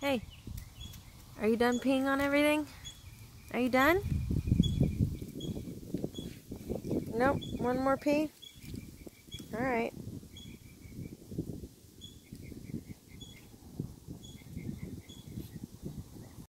Hey, are you done peeing on everything? Are you done? Nope, one more pee? Alright.